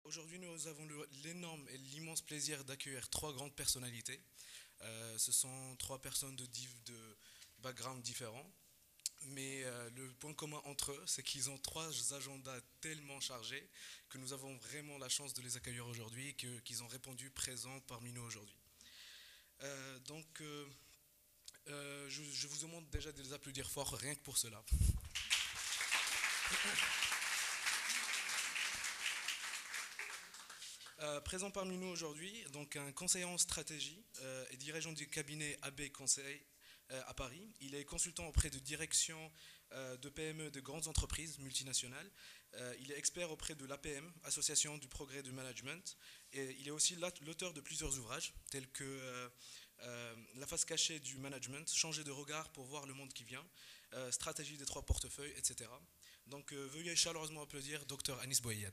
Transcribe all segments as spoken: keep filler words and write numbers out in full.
Aujourd'hui, nous avons le- l'énorme et l'immense plaisir d'accueillir trois grandes personnalités. Euh, ce sont trois personnes de, div- de backgrounds différents, mais euh, le point commun entre eux, c'est qu'ils ont trois agendas tellement chargés que nous avons vraiment la chance de les accueillir aujourd'hui et que- qu'ils ont répondu présents parmi nous aujourd'hui. Euh, donc, euh, euh, je, je vous demande déjà de les applaudir fort, rien que pour cela. Euh, présent parmi nous aujourd'hui, donc un conseiller en stratégie euh, et dirigeant du cabinet A B Conseil euh, à Paris. Il est consultant auprès de directions euh, de P M E de grandes entreprises multinationales. Euh, il est expert auprès de l'A P M, Association du progrès du management. Et il est aussi l'auteur de plusieurs ouvrages tels que euh, euh, La face cachée du management, Changer de regard pour voir le monde qui vient, euh, Stratégie des trois portefeuilles, et cetera. Donc euh, veuillez chaleureusement applaudir Dr Anis Boyad.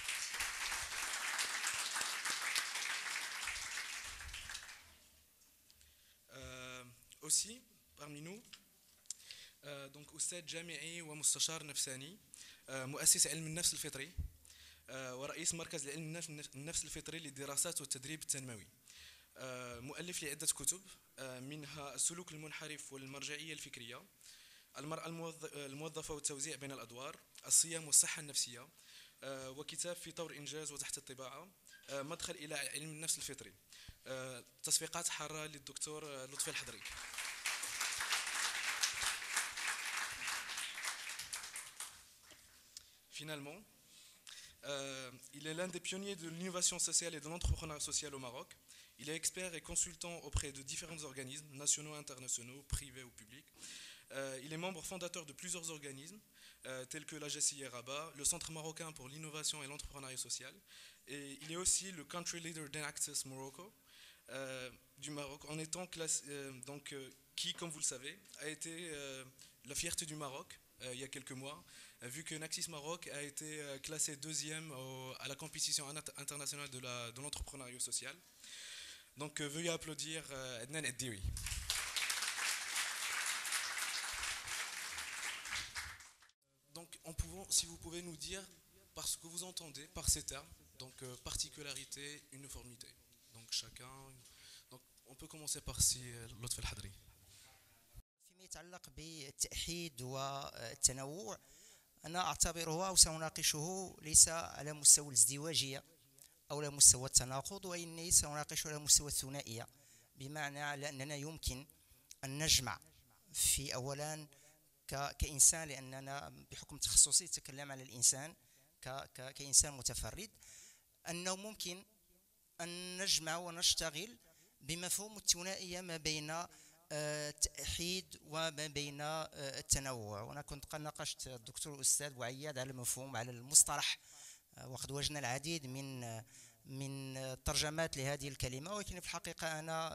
Euh, aussi, parmi nous, آه، دونك أستاذ جامعي ومستشار نفساني، آه، مؤسس علم النفس الفطري، آه، ورئيس مركز العلم النف- النفس الفطري للدراسات والتدريب التنموي، آه، مؤلف لعدة كتب، آه، منها السلوك المنحرف والمرجعية الفكرية، المرأة الموظ- الموظفة والتوزيع بين الأدوار، الصيام والصحة النفسية، آه، وكتاب في طور إنجاز وتحت الطباعة، آه، مدخل إلى علم النفس الفطري. آه، تصفيقات حارة للدكتور آه، لطفي الحضري. Finalement, Euh, il est l'un des pionniers de l'innovation sociale et de l'entrepreneuriat social au Maroc. Il est expert et consultant auprès de différents organismes, nationaux, internationaux, privés ou publics. Euh, il est membre fondateur de plusieurs organismes, euh, tels que l'A G C I Rabat, le Centre marocain pour l'innovation et l'entrepreneuriat social. Et il est aussi le Country Leader d'Enactus Morocco, euh, du Maroc, en étant classé, euh, donc, euh, qui, comme vous le savez, a été euh, la fierté du Maroc euh, il y a quelques mois, euh, vu que Naxis Maroc a été euh, classé deuxième au- à la compétition internationale de la- de l'entrepreneuriat social. Donc euh, veuillez applaudir euh, Adnan Eddiwi. Donc en pouvant, si vous pouvez nous dire par ce que vous entendez par ces termes, donc euh, particularité, uniformité. Donc chacun. Donc on peut commencer par si euh, Lotfi El Hadri. فيما يتعلق بالتأحيد والتنوع، أنا أعتبره أو سأناقشه ليس على مستوى الازدواجية أو على مستوى التناقض، وإني سأناقشه على مستوى الثنائية، بمعنى على أننا يمكن أن نجمع في أولا كإنسان، لأننا بحكم تخصصي أتكلم على الإنسان كإنسان متفرد، أنه ممكن أن نجمع ونشتغل بمفهوم الثنائية ما بين التأحيد وما بين التنوع. وأنا كنت قد ناقشت الدكتور الأستاذ بوعياد على المفهوم، على المصطلح، وقد وجدنا العديد من من ترجمات لهذه الكلمة، ولكن في الحقيقة أنا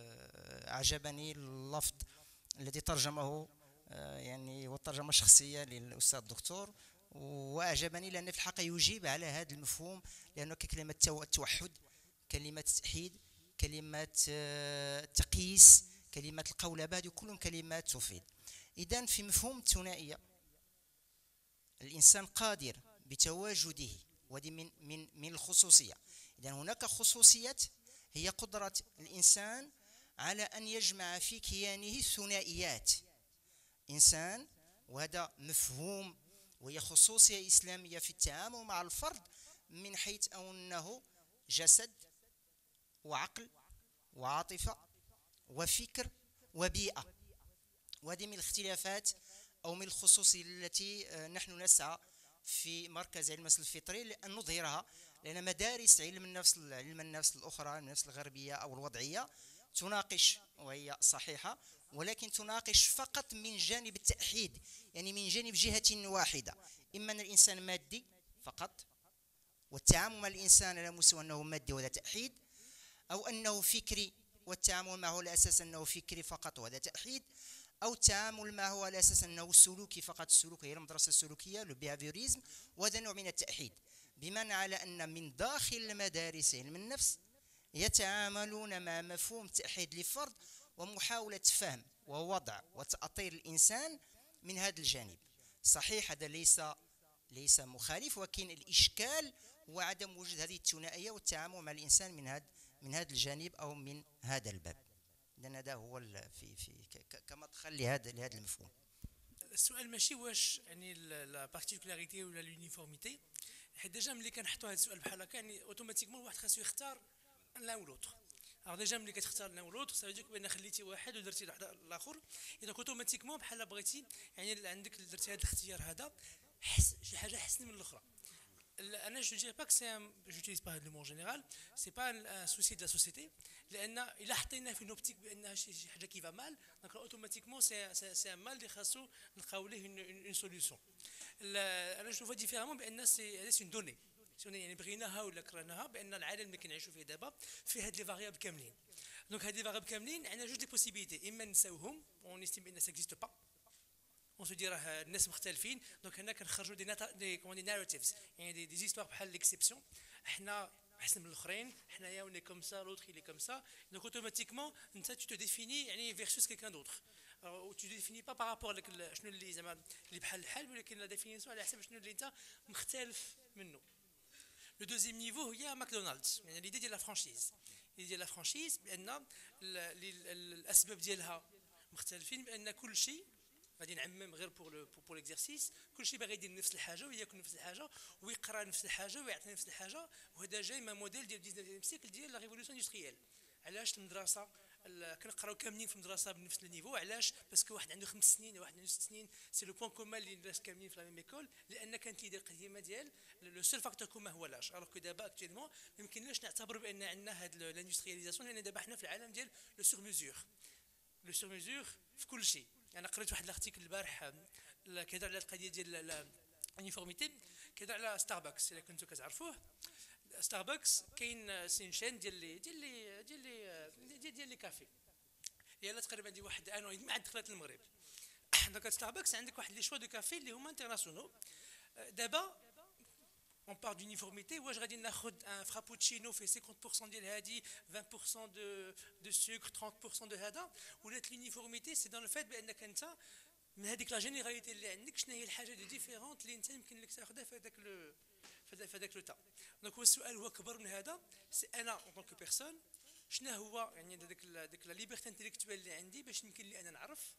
أعجبني اللفظ الذي ترجمه، يعني والترجمة الشخصية للأستاذ الدكتور، وأعجبني لأن في الحقيقة يجيب على هذا المفهوم، لأنه كلمة التوحد، كلمة التحيد، كلمة التقييس، كلمة القولبة، هذه كلهم كلمات تفيد. إذن في مفهوم الثنائية الإنسان قادر بتواجده، وهذه من من من الخصوصية. إذن هناك خصوصية هي قدرة الإنسان على أن يجمع في كيانه ثنائيات إنسان، وهذا مفهوم وهي خصوصية إسلامية في التعامل مع الفرد، من حيث أنه جسد وعقل وعاطفة وفكر وبيئة. وهذه من الاختلافات أو من الخصوصية التي نحن نسعى في مركز علم النفس الفطري لأن نظهرها، لأن مدارس علم النفس علم النفس الأخرى، علم النفس الغربية أو الوضعية، تناقش وهي صحيحة، ولكن تناقش فقط من جانب التأحيد، يعني من جانب جهة واحدة، إما أن الإنسان مادي فقط والتعامل مع الإنسان على مستوى أنه مادي وهذا تأحيد، أو أنه فكري والتعامل معه على أساس أنه فكري فقط وهذا تأحيد، أو التعامل معه على أساس أنه سلوكي فقط، السلوك هي المدرسة السلوكية لو بيهافيوريزم، وهذا نوع من التأحيد، بمعنى على أن من داخل المدارس علم النفس يتعاملون مع مفهوم التأحيد للفرد ومحاولة فهم ووضع وتأطير الإنسان من هذا الجانب. صحيح هذا ليس ليس مخالف، ولكن الإشكال هو عدم وجود هذه الثنائيه والتعامل مع الانسان من هذا من هذا الجانب او من هذا الباب، لان هذا هو في في كمدخل لهذا لهذا المفهوم. السؤال ماشي واش يعني لا بارتيكولاريتي ولا لونيفورميتي، حيت ديجا ملي كنحطوا هذا السؤال بحال هكا يعني اوتوماتيكمون الواحد خاصو يختار لان او لوتر. alors ديجا ملي كتختار لان او لوتر سا فيدير بان خليتي واحد ودرتي واحد الاخر، اذا اوتوماتيكمون بحال بغيتي يعني عندك درتي هذا الاختيار هذا شي حاجه احسن من الاخرى. انا جو دير با كو سي جوتيليز با هذا لو مون جينيرال سي با ان سوسي دو لا سوسيتي، لان الا حطينا في نوبتيك بانها شي حاجه كيفا مال دونك اوتوماتيكمون سي سي ان مال اللي خاصو نلقاو ليه اون سوليوشن. انا جو فوا ديفيرامون بان سي هذه سي اون دوني يعني بغيناها ولا كرهناها بان العالم اللي كنعيشوا فيه دابا فيه هاد لي فاريابل كاملين. دونك هاد لي فاريابل كاملين عندنا جوج دي بوسيبيليتي، اما نساوهم اون استيم بان سا اكزيست با اون سو دير راه الناس مختلفين، دونك هنا كنخرجوا دي ناتا دي كومون دي ناراتيفز يعني دي زيستوار بحال ليكسيبسيون، حنا احسن من الاخرين، حنايا وني كوم سا لوتر اللي كوم سا، دونك اوتوماتيكمون انت تو ديفيني يعني فيرسوس كيلكان دوتر او تو ديفيني با بارابور لك شنو اللي زعما اللي بحال الحال، ولكن لا ديفينيسيون على حسب شنو اللي انت مختلف منه. لو دوزيام نيفو هي ماكدونالدز، يعني ليدي ديال لا فرانشيز، ليدي ديال لا فرانشيز بان الاسباب ديالها مختلفين، بان كل شيء غادي نعمم غير بور بور ليكزارسيس، كلشي باغي يدير نفس الحاجه وياكل نفس الحاجه ويقرا نفس الحاجه ويعطي نفس الحاجه، وهذا جاي ما موديل ديال التسعطاش سيكل ديال لا ريفولوسيون اندستريال. علاش المدرسه كنقراو كاملين في المدرسه بنفس النيفو؟ علاش؟ باسكو واحد عنده خمس سنين وواحد عنده ست سنين، سي لو بوين كومان اللي الناس كاملين في لا ميم ايكول، لان كانت ليدي القديمه ديال لو سول فاكتور كومان هو لاج. الوغ كو دابا اكطوالمون ما يمكنناش نعتبروا بان عندنا هاد لاندسترياليزاسيون، لان دابا حنا في العالم ديال لو سور ميزور، لو سور ميزور في كل شيء. انا قريت واحد الارتيكل البارح كيهضر على القضيه ديال اليونيفورميتي، كيهضر على ستاربكس الا كنتو كتعرفوه. ستاربكس كاين سين شين ديال لي ديال لي ديال لي ديال ديال لي كافي، هي تقريبا دي واحد ان ويدمي عند دخلت المغرب. دونك ستاربكس عندك واحد لي شوا دو كافي اللي هما انترناسيونال. دابا on parle d'uniformité, واش غادي ناخذ ان فرابوتشينو في خمسين بالمية ديال هادي عشرين بالمية دو دو سكر ثلاثين بالمية دو هذا، ولات لونيفورميتي سي دون لو فيت بانك انت من هذيك لا جينيراليتي اللي عندك شنو هي الحاجه اللي ديفيرونت اللي انت يمكن لك تاخذها في هذاك لو في هذاك لو تا. دونك هو السؤال هو كبر من هذا، سي انا اون طونك بيرسون شنو هو يعني هذاك هذيك لا ليبرتي انتيليكتوال اللي عندي باش يمكن لي انا نعرف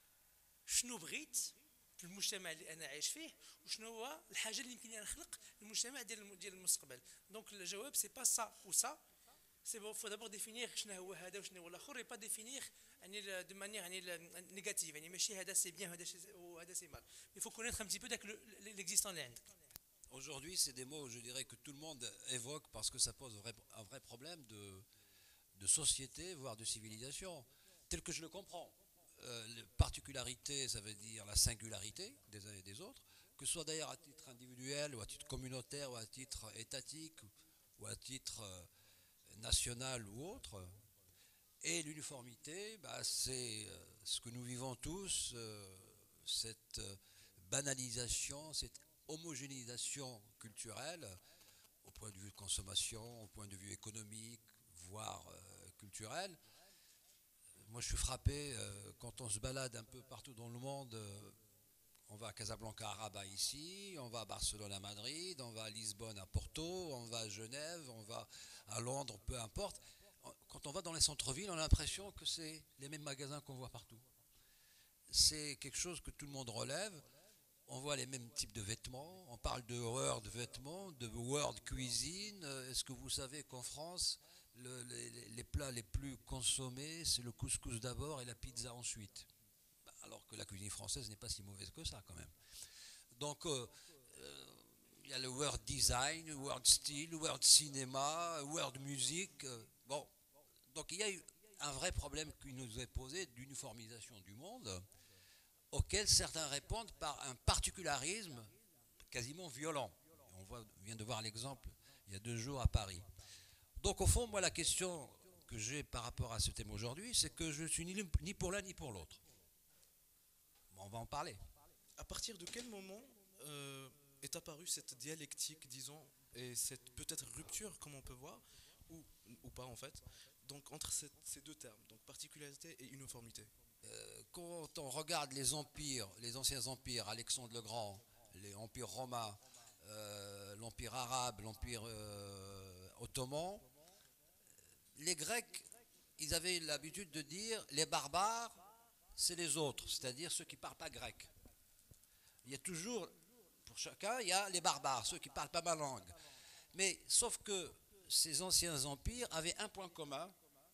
شنو بغيت في المجتمع اللي انا عايش فيه، وشنو هو الحاجه اللي يمكن لي نخلق المجتمع ديال ديال المستقبل. دونك الجواب سي با سا او سا، سي فو دابور ديفينير شنو هو هذا وشنو هو الاخر، اي با ديفينير يعني دو مانيير يعني نيجاتيف، يعني ماشي هذا سي بيان هذا وهذا سي مال، il faut connaître un petit peu داك l'existant اللي عندك. Aujourd'hui, c'est des mots, je dirais, que tout le monde évoque parce que ça pose un vrai, un vrai problème de, de société, voire de civilisation, tel que je le comprends. Euh, particularité, ça veut dire la singularité des uns et des autres, que ce soit d'ailleurs à titre individuel ou à titre communautaire ou à titre étatique ou à titre euh, national ou autre. Et l'uniformité, bah, c'est euh, ce que nous vivons tous, euh, cette euh, banalisation, cette homogénéisation culturelle au point de vue de consommation, au point de vue économique, voire euh, culturel. Moi, je suis frappé euh, quand on se balade un peu partout dans le monde. Euh, on va à Casablanca, à Rabat ici, on va à Barcelone, à Madrid, on va à Lisbonne, à Porto, on va à Genève, on va à Londres, peu importe. Quand on va dans les centres-villes, on a l'impression que c'est les mêmes magasins qu'on voit partout. C'est quelque chose que tout le monde relève. On voit les mêmes types de vêtements. On parle de world vêtements, de world cuisine. Est-ce que vous savez qu'en France, le, les, les plats les plus consommés, c'est le couscous d'abord et la pizza ensuite. Alors que la cuisine française n'est pas si mauvaise que ça quand même. Donc, euh, euh, il y a le world design, world style, world cinéma, world musique. Euh, bon, donc il y a eu un vrai problème qui nous est posé d'uniformisation du monde, auquel certains répondent par un particularisme quasiment violent. On voit, vient de voir l'exemple il y a deux jours à Paris. Donc au fond, moi la question que j'ai par rapport à ce thème aujourd'hui, c'est que je suis ni, ni pour l'un ni pour l'autre. Bon, on va en parler. À partir de quel moment euh, est apparue cette dialectique, disons, et cette peut-être rupture, comme on peut voir, ou, ou pas en fait, donc entre cette, ces deux termes, donc particularité et uniformité? Euh, quand on regarde les empires, les anciens empires, Alexandre le Grand, les empires romains, euh, l'Empire arabe, l'Empire euh, ottoman, les Grecs, ils avaient l'habitude de dire les barbares, c'est les autres, c'est-à-dire ceux qui ne parlent pas grec. Il y a toujours, pour chacun, il y a les barbares, ceux qui ne parlent pas ma langue. Mais sauf que ces anciens empires avaient un point commun,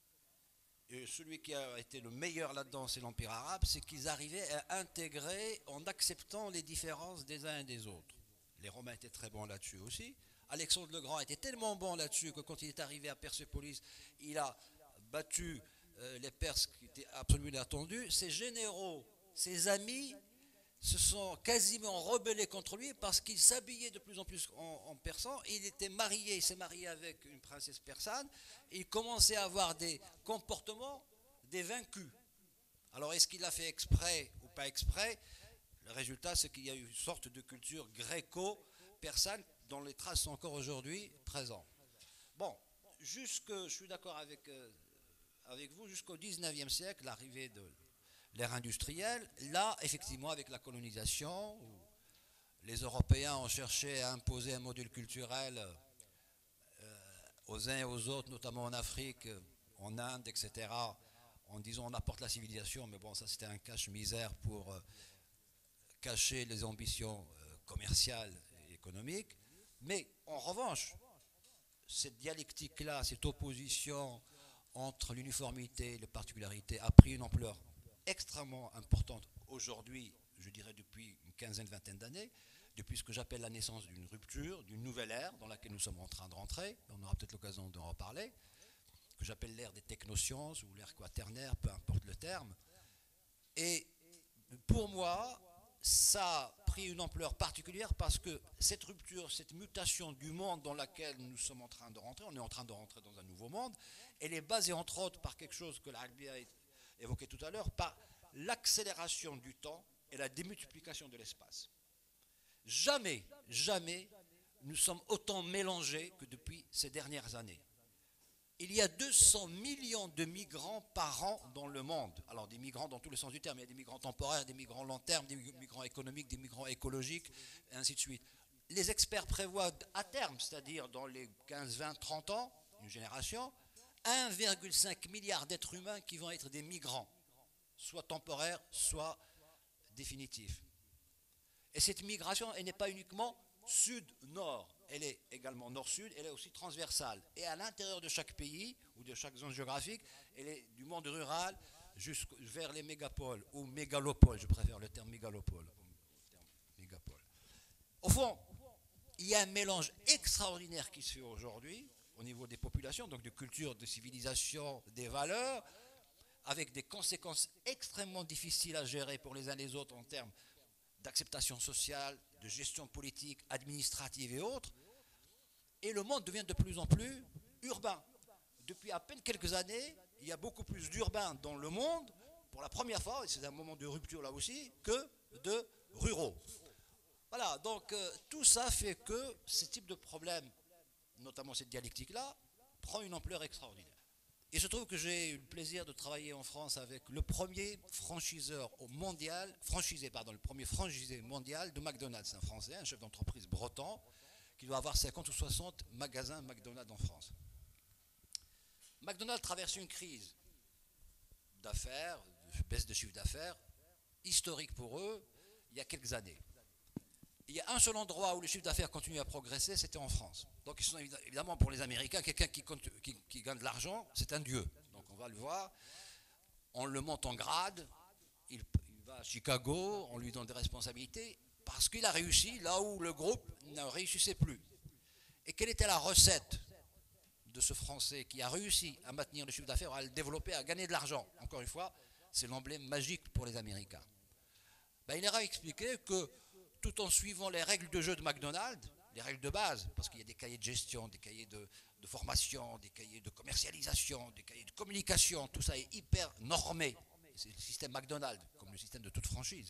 et celui qui a été le meilleur là-dedans, c'est l'Empire arabe, c'est qu'ils arrivaient à intégrer en acceptant les différences des uns et des autres. Les Romains étaient très bons là-dessus aussi. Alexandre le Grand était tellement bon là-dessus que quand il est arrivé à Persépolis, il a battu euh, les Perses qui étaient absolument inattendus. Ses généraux, ses amis, se sont quasiment rebellés contre lui parce qu'il s'habillait de plus en plus en, en persan. Il était marié, il s'est marié avec une princesse persane. Et il commençait à avoir des comportements des vaincus. Alors est-ce qu'il l'a fait exprès ou pas exprès? Le résultat, c'est qu'il y a eu une sorte de culture gréco-persane dont les traces sont encore aujourd'hui présentes. Bon, jusque, je suis d'accord avec, euh, avec vous, jusqu'au dix-neuvième siècle, l'arrivée de l'ère industrielle, là, effectivement, avec la colonisation, où les Européens ont cherché à imposer un modèle culturel euh, aux uns et aux autres, notamment en Afrique, en Inde, et cetera, en disant on apporte la civilisation, mais bon, ça c'était un cache-misère pour euh, cacher les ambitions euh, commerciales et économiques. Mais en revanche, cette dialectique-là, cette opposition entre l'uniformité et les particularités a pris une ampleur extrêmement importante aujourd'hui, je dirais depuis une quinzaine, vingtaine d'années, depuis ce que j'appelle la naissance d'une rupture, d'une nouvelle ère dans laquelle nous sommes en train de rentrer, on aura peut-être l'occasion d'en reparler, que j'appelle l'ère des technosciences ou l'ère quaternaire, peu importe le terme. Et pour moi, ça a pris une ampleur particulière parce que cette rupture, cette mutation du monde dans laquelle nous sommes en train de rentrer, on est en train de rentrer dans un nouveau monde, elle est basée entre autres par quelque chose que l'Albi a évoqué tout à l'heure, par l'accélération du temps et la démultiplication de l'espace. Jamais, jamais, nous sommes autant mélangés que depuis ces dernières années. Il y a deux cents millions de migrants par an dans le monde. Alors des migrants dans tous les sens du terme, il y a des migrants temporaires, des migrants long terme, des migrants économiques, des migrants écologiques, et ainsi de suite. Les experts prévoient à terme, c'est-à-dire dans les quinze, vingt, trente ans, une génération, un virgule cinq milliard d'êtres humains qui vont être des migrants, soit temporaires, soit définitifs. Et cette migration, elle n'est pas uniquement sud-nord, elle est également nord-sud, elle est aussi transversale. Et à l'intérieur de chaque pays ou de chaque zone géographique, elle est du monde rural jusqu'à vers les mégapoles ou mégalopoles, je préfère le terme mégalopole. Mégapole. Au fond, il y a un mélange extraordinaire qui se fait aujourd'hui au niveau des populations, donc de culture, de civilisation, des valeurs, avec des conséquences extrêmement difficiles à gérer pour les uns et les autres en termes d'acceptation sociale, de gestion politique, administrative et autres. Et le monde devient de plus en plus urbain. Depuis à peine quelques années, il y a beaucoup plus d'urbains dans le monde, pour la première fois, et c'est un moment de rupture là aussi, que de ruraux. Voilà, donc euh, tout ça fait que ce type de problème, notamment cette dialectique-là, prend une ampleur extraordinaire. Et je trouve que j'ai eu le plaisir de travailler en France avec le premier franchiseur au mondial, franchisé, pardon, le premier franchisé mondial de McDonald's, un Français, un chef d'entreprise breton, qui doit avoir cinquante ou soixante magasins McDonald's en France. McDonald's traverse une crise d'affaires, de baisse de chiffre d'affaires, historique pour eux, il y a quelques années. Il y a un seul endroit où le chiffre d'affaires continue à progresser, c'était en France. Donc ils sont évidemment pour les Américains, quelqu'un qui, qui, qui gagne de l'argent, c'est un dieu. Donc on va le voir, on le monte en grade, il, il va à Chicago, on lui donne des responsabilités, parce qu'il a réussi là où le groupe ne réussissait plus. Et quelle était la recette de ce Français qui a réussi à maintenir le chiffre d'affaires, à le développer, à gagner de l'argent? Encore une fois, c'est l'emblème magique pour les Américains. Ben, il leur a expliqué que tout en suivant les règles de jeu de McDonald's, les règles de base, parce qu'il y a des cahiers de gestion, des cahiers de, de formation, des cahiers de commercialisation, des cahiers de communication, tout ça est hyper normé. C'est le système McDonald's, comme le système de toute franchise.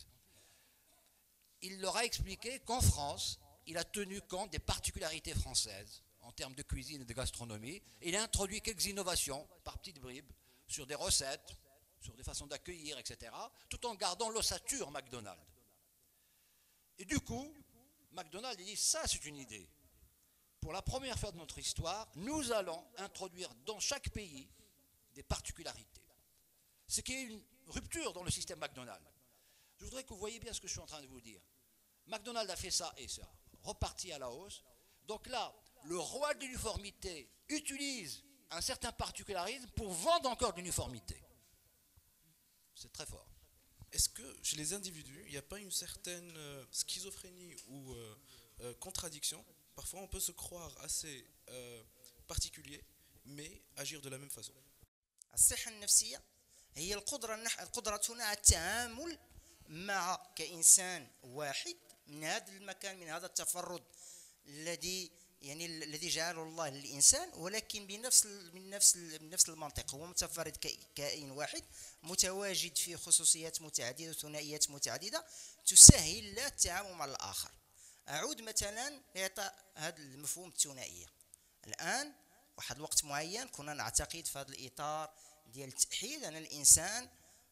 Il leur a expliqué qu'en France, il a tenu compte des particularités françaises en termes de cuisine et de gastronomie. Il a introduit quelques innovations par petites bribes sur des recettes, sur des façons d'accueillir, et cetera, tout en gardant l'ossature McDonald's. Et du coup, McDonald's, il dit, ça c'est une idée. pour la première fois de notre histoire, nous allons introduire dans chaque pays des particularités. Ce qui est une rupture dans le système McDonald's. Je voudrais que vous voyez bien ce que je suis en train de vous dire. McDonald's a fait ça et c'est reparti à la hausse. Donc là, le roi de l'uniformité utilise un certain particularisme pour vendre encore de l'uniformité. C'est très fort. Est-ce que chez les individus, il n'y a pas une certaine euh, schizophrénie ou euh, euh, contradiction? Parfois, on peut se croire assez euh, particulier, mais agir de la même façon. الصحة النفسية هي القدرة قدرتنا على التعامل مع كإنسان واحد من هذا المكان، من هذا التفرد الذي يعني الذي جعله الله للإنسان، ولكن بنفس من نفس من نفس المنطق. هو متفرد كائن واحد متواجد في خصوصيات متعددة وثنائيات متعددة تسهل له التعامل مع الآخر. أعود مثلا لإعطاء هذا المفهوم الثنائية. الآن واحد الوقت معين كنا نعتقد في هذا الإطار ديال التأحيد أن الإنسان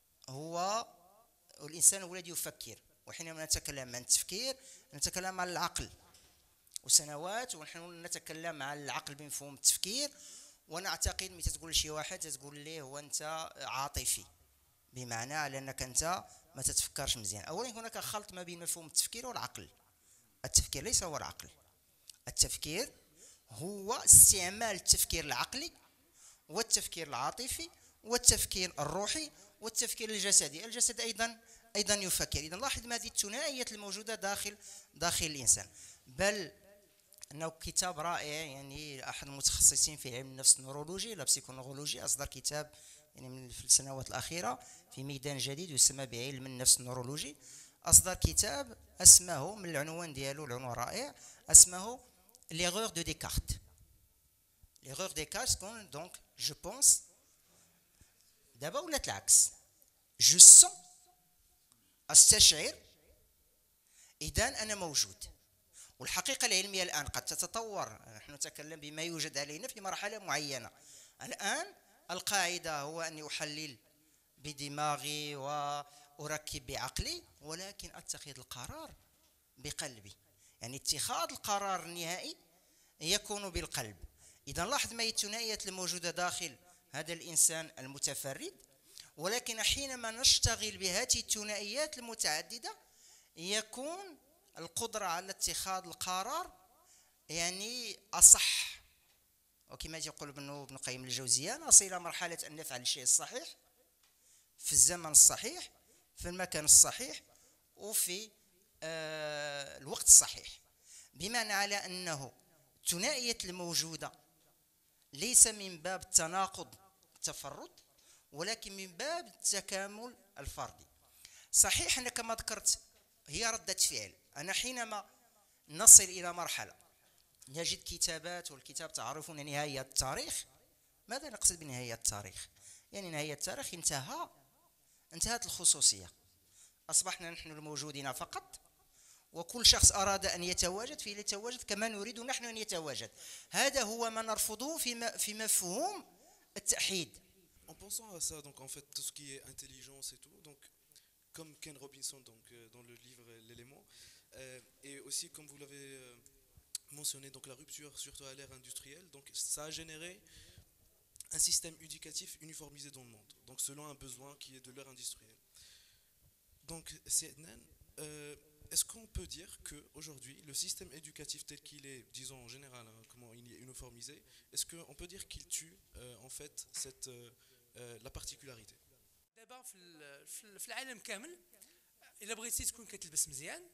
هو الإنسان هو الذي يفكر، وحينما نتكلم عن التفكير نتكلم عن العقل. وسنوات ونحن نتكلم عن العقل بمفهوم التفكير، ونعتقد ملي تقول لشي واحد تقول ليه هو أنت عاطفي، بمعنى على أنك أنت ما تتفكرش مزيان. أولا هناك خلط ما بين مفهوم التفكير والعقل. التفكير ليس هو العقل. التفكير هو استعمال التفكير العقلي والتفكير العاطفي والتفكير الروحي والتفكير الجسدي. الجسد أيضا أيضا يفكر. إذا لاحظ ما هذه الثنائيات الموجودة داخل داخل الإنسان. بل أنه كتاب رائع، يعني أحد المتخصصين في علم النفس النورولوجي لا بسيكونورولوجي أصدر كتاب يعني من في السنوات الأخيرة في ميدان جديد يسمى بعلم النفس النورولوجي. أصدر كتاب اسمه من العنوان ديالو، العنوان رائع، اسمه l'erreur de Descartes. L'erreur de Descartes تكون donc je pense دابا ولات العكس. je sens استشعر إذا أنا موجود. والحقيقة العلمية الآن قد تتطور، نحن نتكلم بما يوجد علينا في مرحلة معينة. الآن القاعدة هو أني أحلل بدماغي وأركب بعقلي، ولكن أتخذ القرار بقلبي. يعني اتخاذ القرار النهائي يكون بالقلب. إذا لاحظ ما هي الثنائيات الموجودة داخل هذا الإنسان المتفرد، ولكن حينما نشتغل بهذه الثنائيات المتعددة يكون القدرة على اتخاذ القرار يعني أصح. وكما يقول ابن ابن قيم الجوزية، نصل إلى مرحلة أن نفعل الشيء الصحيح في الزمن الصحيح في المكان الصحيح وفي آه الوقت الصحيح. بمعنى على أنه الثنائية الموجودة ليس من باب التناقض التفرد، ولكن من باب التكامل الفردي. صحيح أن كما ذكرت هي ردة فعل. أنا حينما نصل إلى مرحلة نجد كتابات، والكتاب تعرفون نهاية التاريخ. ماذا نقصد بنهاية التاريخ؟ يعني نهاية التاريخ انتهى انتهت الخصوصية، أصبحنا نحن الموجودين فقط، وكل شخص أراد أن يتواجد فليتواجد كما نريد نحن أن يتواجد. هذا هو ما نرفضه في في مفهوم التأحيد. En pensant à ça, donc en fait tout ce qui est intelligence et tout, donc comme Ken Robinson donc euh, dans le livre L'élément, euh, et aussi comme vous l'avez euh, mentionné, donc la rupture surtout à l'ère industrielle, donc ça a généré un système éducatif uniformisé dans le monde, donc selon un besoin qui est de l'ère industrielle. Donc Siednan, euh, est-ce qu'on peut dire qu'aujourd'hui le système éducatif tel qu'il est, disons en général, hein, comment il est uniformisé, est-ce qu'on peut dire qu'il tue euh, en fait cette euh, euh, la particularité? دابا في في العالم كامل الا بغيتي تكون كتلبس مزيان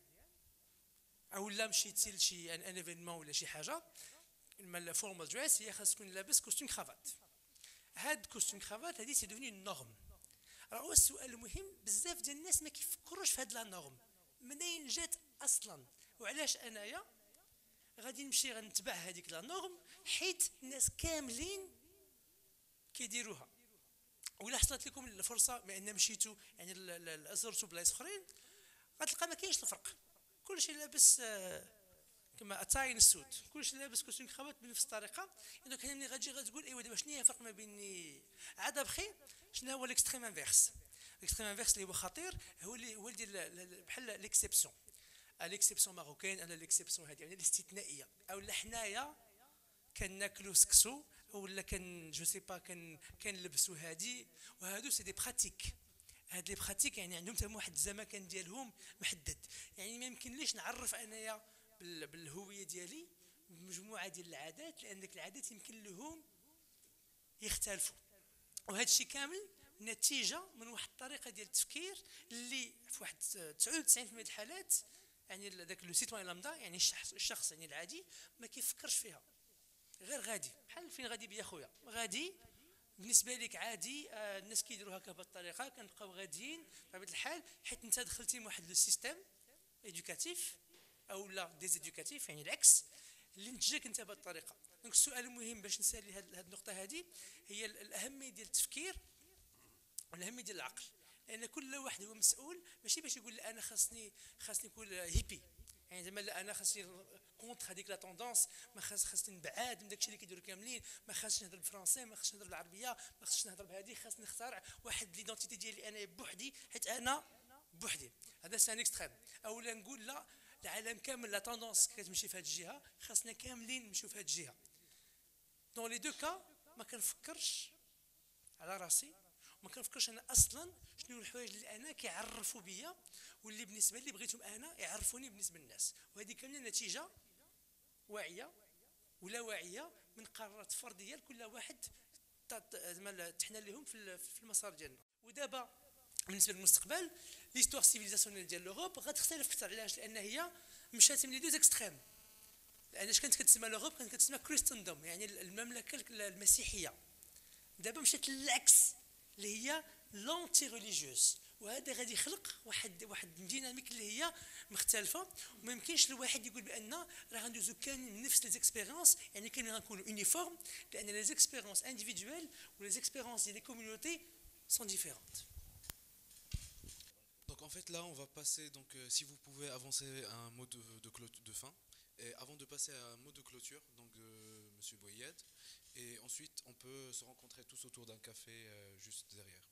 او لا مشيتي لشي ان ايفينمون ولا شي حاجه، اما فورمال دريس هي خاص تكون لابس كوستيم كرافات. هاد كوستيم كرافات هادي سي ديفني نورم. راه هو السؤال المهم، بزاف ديال الناس ما كيفكروش في هاد لا نورم منين جات اصلا، وعلاش انايا غادي نمشي غنتبع هذيك لا نورم حيت الناس كاملين كيديروها. ولا حصلت لكم الفرصه بان مشيتوا يعني زرتوا بلايص اخرين غتلقى ما كاينش الفرق، كلشي لابس كما اتاين السود، كلشي لابس كوستيم كرافات بنفس الطريقه. اذا كان ملي غتجي غتقول ايوا دابا شنو هي الفرق ما بين عاد بخير شنو هو الاكستريم انفيرس. الاكستريم انفيرس اللي هو خطير هو اللي هو ديال بحال ليكسيبسيون، ليكسيبسيون ماروكين، انا ليكسيبسيون هذه يعني الاستثنائيه، او حنايا كناكلو سكسو ولا كان جو سي با كان كنلبسوا هادي وهادو سي دي براتيك. هاد لي براتيك يعني عندهم حتى واحد الزمكان ديالهم محدد. يعني ما يمكنليش نعرف انايا بالهويه ديالي بمجموعه ديال العادات لان ديك العادات يمكن لهم يختلفوا. وهذا الشيء كامل نتيجه من واحد الطريقه ديال التفكير اللي في واحد تسعة وتسعين بالمئة الحالات يعني ذاك لو سيتوان لامدا يعني الشخص الشخص يعني العادي ما كيفكرش فيها غير غادي بحال فين غادي بيا خويا غادي بالنسبه لك عادي. آه الناس كيديروا هكا بهذه الطريقه كنبقاو غاديين بطبيعه الحال حيت انت دخلتي لواحد لو سيستيم ايدوكاتيف او لا ديزيدوكاتيف يعني العكس اللي نتجاك انت بهذه الطريقه. دونك السؤال المهم باش نسالي هذه النقطه هذه هي الاهميه ديال التفكير والاهميه ديال العقل. لان كل واحد هو مسؤول ماشي باش يقول انا خاصني خاصني نكون هيبي يعني زعما لا انا خاصني كونتر هذيك لا توندونس ما خاص خاصني نبعد من داكشي اللي كيديروا كاملين ما خاصنيش نهضر بالفرنسي ما خاصنيش نهضر بالعربيه ما خاصنيش نهضر بهذه خاصني نختار واحد ليدونتيتي ديالي انا بوحدي حيت انا بوحدي. هذا سان اكستريم. اولا نقول لا العالم كامل لا توندونس كتمشي في هذه الجهه خاصنا كاملين نمشيو في هذه الجهه. دون لي دو كا ما كنفكرش على راسي وما كنفكرش انا اصلا شنو الحوايج اللي انا كيعرفوا بيا واللي بالنسبه لي بغيتهم انا يعرفوني بالنسبه للناس. وهذه كامله نتيجه واعيه ولا واعيه من قرارات فرديه لكل واحد زعما تحنا لهم في المسار ديالنا. ودابا بالنسبه للمستقبل ليستوار سيفيليزاسيونيل ديال لوروب غتختلف اكثر. علاش؟ لان هي مشات من لي دوز اكستريم. لان اش كانت كتسمى لوروب كانت كتسمى كريستندوم يعني المملكه المسيحيه. دابا مشات للعكس اللي هي لونتي ريليجيوس. وهذا غادي يخلق واحد واحد ديناميك اللي هي مختلفه وما يمكنش لواحد يقول بان راه غندوزو كاملين نفس لي زيكسبيريونس يعني كاملين غنكونوا يونيفورم لان لي زيكسبيريونس انديفيدويل و لي زيكسبيريونس ديال لي كوميونيتي سون ديفيرونت. Donc en fait là on va passer donc euh, si vous pouvez avancer un mot de, de, de fin et avant de passer à un mot de clôture donc de Monsieur Boyed et ensuite on peut se rencontrer tous autour d'un café euh, juste derrière.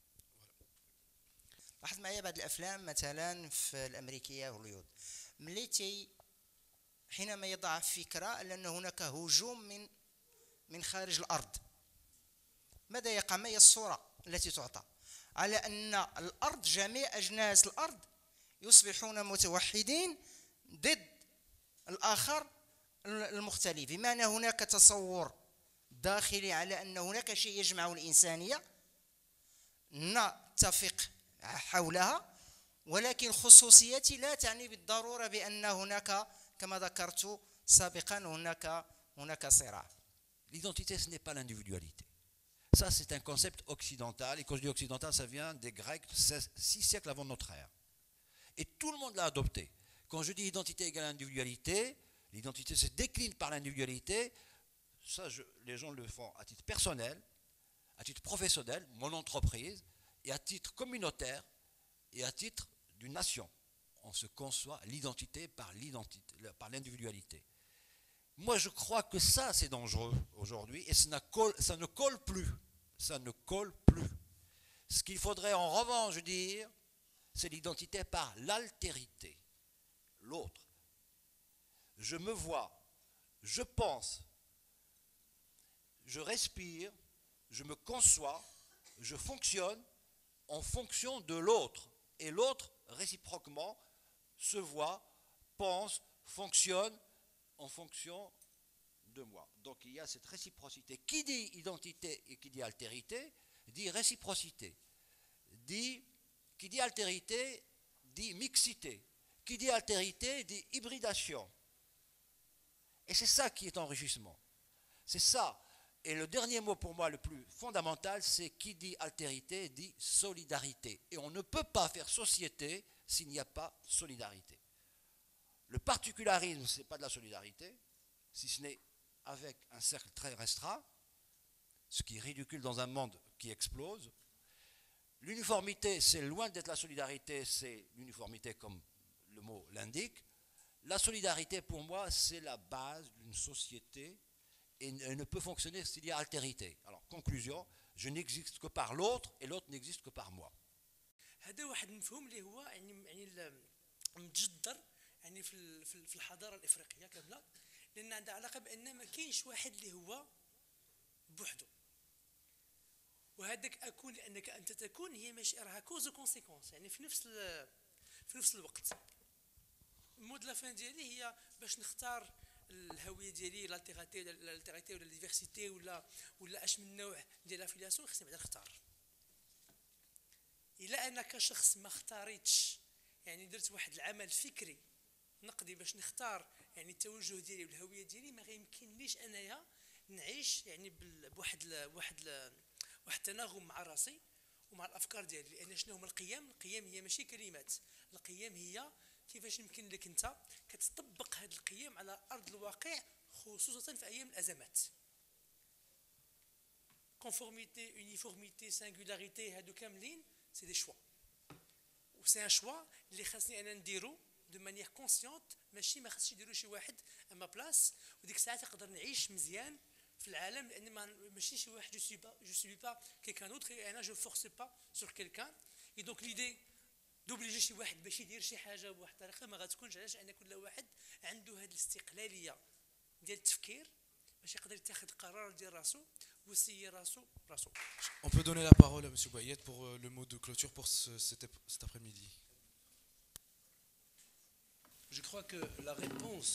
لاحظ معايا بعض الافلام مثلا في الامريكيه هوليوود ملي تي حينما يضع فكره على ان هناك هجوم من من خارج الارض ماذا يقع؟ ما هي الصوره التي تعطى؟ على ان الارض جميع اجناس الارض يصبحون متوحدين ضد الاخر المختلف. بمعنى هناك تصور داخلي على ان هناك شيء يجمع الانسانيه نتفق حولها ولكن خصوصيتي لا تعني بالضروره بان هناك كما ذكرت سابقا هناك هناك صراع. L'identité, ce n'est pas l'individualité. Ça, c'est un concept occidental. Et quand je dis occidental, ça vient des Grecs, six siècles avant notre ère. Et tout le monde l'a adopté. Quand je dis identité égale individualité, l'identité se décline par l'individualité. Ça, je, les gens le font à titre personnel, à titre professionnel, mon entreprise, et à titre communautaire, et à titre d'une nation. On se conçoit l'identité par l'identité, par l'individualité. Moi, je crois que ça, c'est dangereux aujourd'hui, et ça, ça ne colle plus. Ça ne colle plus. Ce qu'il faudrait en revanche dire, c'est l'identité par l'altérité. L'autre. Je me vois, je pense, je respire, je me conçois, je fonctionne en fonction de l'autre. Et l'autre, réciproquement, se voit, pense, fonctionne en fonction de moi. Donc il y a cette réciprocité. Qui dit identité et qui dit altérité, dit réciprocité. Dit, qui dit altérité, dit mixité. Qui dit altérité, dit hybridation. Et c'est ça qui est enrichissement. C'est ça. Et le dernier mot pour moi le plus fondamental, c'est qui dit altérité, dit solidarité. Et on ne peut pas faire société s'il n'y a pas solidarité. Le particularisme, ce n'est pas de la solidarité, si ce n'est avec un cercle très restreint, ce qui est ridicule dans un monde qui explose. L'uniformité, c'est loin d'être la solidarité, c'est l'uniformité comme le mot l'indique. La solidarité, pour moi, c'est la base d'une société et elle ne peut fonctionner s'il y a altérité. Alors, conclusion, je n'existe que par l'autre et l'autre n'existe que par moi. هذا واحد المفهوم اللي هو يعني يعني متجذر يعني في في الحضاره الافريقيه كامله لان عندها علاقه بان ما كاينش واحد اللي هو بوحده. وهذاك اكون لانك انت تكون هي ماشي راها كوز وكونسيكونس، يعني في نفس في نفس الوقت. المود لا فان ديالي هي باش نختار الهويه ديالي، لالتيغاتي لالتيغاتي ولا الديفيرسيتي ولا ولا اش من نوع ديال لافيلياسيون، خصني بعدا نختار. الا انا كشخص ما اختاريتش، يعني درت واحد العمل فكري نقدي باش نختار يعني التوجه ديالي والهويه ديالي، ما غيمكنليش انايا نعيش يعني بواحد واحد واحد التناغم مع راسي ومع الافكار ديالي. لان شنو هما القيم؟ القيم هي ماشي كلمات، القيم هي كيفاش يمكن لك انت كتطبق هذه القيم على ارض الواقع، خصوصا في ايام الازمات. كونفورميتي، يونيفورميتي، سانغولاريتي، هادو كاملين سي دي شوا، و سي ان شوا اللي خاصني انا نديرو دو مانيير كونسيونت، ماشي ما خاصش يديرو شي واحد اما بلاص. وديك الساعه نقدر نعيش مزيان في العالم، لان ماشي شي واحد. جو سوي با جو سوي با كيلكان اوتر، انا جو فورس با سور كيلكان. اي دونك ليدي دوبليجي شي واحد باش يدير شي حاجه بواحد الطريقه ما غتكونش، علاش؟ ان كل واحد عنده هذه الاستقلاليه ديال التفكير باش يقدر يتخذ قرار ديال راسو ويسير راسو راسو. On peut donner la parole à monsieur Boyette pour euh, le mot de clôture pour ce, cet, cet après-midi. Je crois que la réponse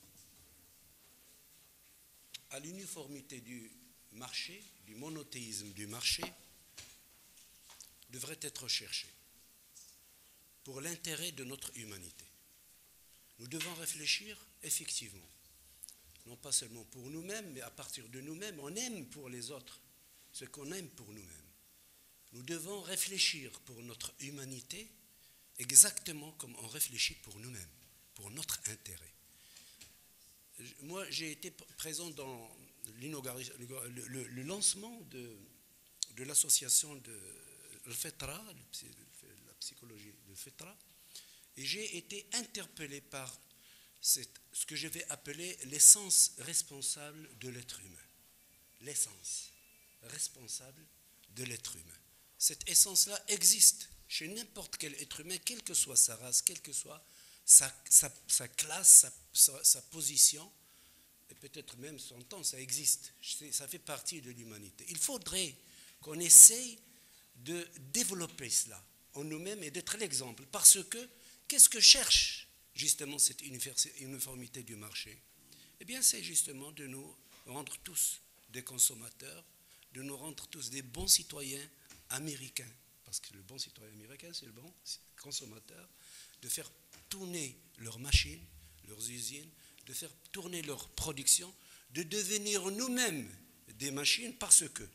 à l'uniformité du marché, du monothéisme du marché, devrait être cherchée pour l'intérêt de notre humanité. Nous devons réfléchir effectivement, non pas seulement pour nous-mêmes, mais à partir de nous-mêmes, on aime pour les autres ce qu'on aime pour nous-mêmes. Nous devons réfléchir pour notre humanité exactement comme on réfléchit pour nous-mêmes, pour notre intérêt. Moi, j'ai été présent dans le, le, le lancement de, de l'association de Al-Fitra, la psychologie de Fitra, et j'ai été interpellé par cette, ce que je vais appeler l'essence responsable de l'être humain. L'essence responsable de l'être humain. Cette essence-là existe chez n'importe quel être humain, quelle que soit sa race, quelle que soit sa, sa, sa classe, sa, sa, sa position, et peut-être même son temps, ça existe. Ça fait partie de l'humanité. Il faudrait qu'on essaye de développer cela en nous-mêmes et d'être l'exemple. Parce que, qu'est-ce que cherche justement cette uniformité du marché? Eh bien, c'est justement de nous rendre tous des consommateurs, de nous rendre tous des bons citoyens américains. Parce que le bon citoyen américain, c'est le bon consommateur, de faire tourner leurs machines, leurs usines, de faire tourner leur production, de devenir nous-mêmes des machines, parce que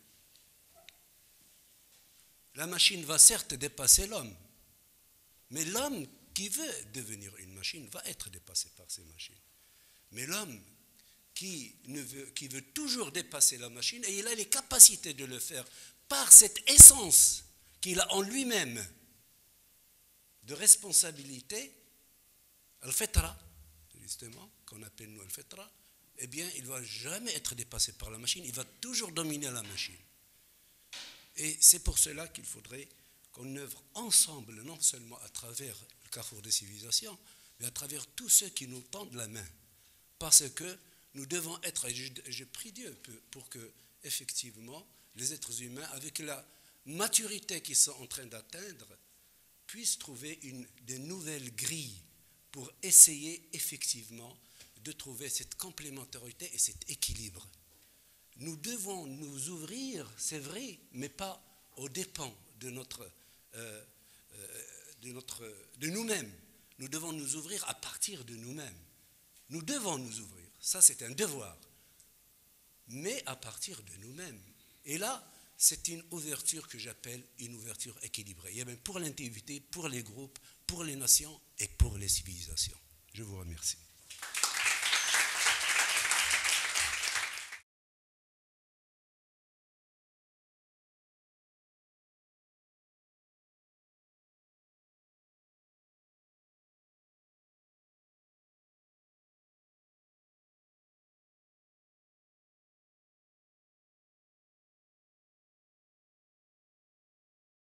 la machine va certes dépasser l'homme, mais l'homme qui veut devenir une machine va être dépassé par ces machines. Mais l'homme qui, ne veut, qui veut toujours dépasser la machine, et il a les capacités de le faire par cette essence qu'il a en lui-même de responsabilité, Al-Fitra, justement, qu'on appelle nous Al-Fitra, eh bien, il ne va jamais être dépassé par la machine, il va toujours dominer la machine. Et c'est pour cela qu'il faudrait qu'on œuvre ensemble, non seulement à travers le carrefour des civilisations, mais à travers tous ceux qui nous tendent la main. Parce que nous devons être, et je, je prie Dieu pour que, effectivement, les êtres humains, avec la maturité qu'ils sont en train d'atteindre, puissent trouver une, des nouvelles grilles pour essayer effectivement de trouver cette complémentarité et cet équilibre. Nous devons nous ouvrir, c'est vrai, mais pas aux dépens de, notre, euh, euh, de, notre, de nous-mêmes. Nous devons nous ouvrir à partir de nous-mêmes. Nous devons nous ouvrir, ça c'est un devoir, mais à partir de nous-mêmes. Et là, c'est une ouverture que j'appelle une ouverture équilibrée. Et bien pour l'individu, pour les groupes, pour les nations et pour les civilisations. Je vous remercie.